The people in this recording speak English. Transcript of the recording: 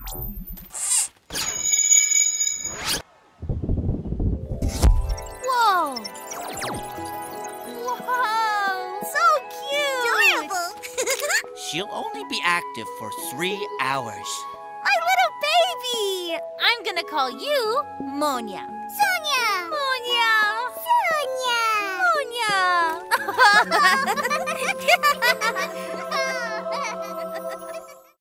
Whoa! Whoa! So cute! Adorable! She'll only be active for 3 hours. My little baby! I'm gonna call you Monya. Sonya! Monya! Sonya! Monya!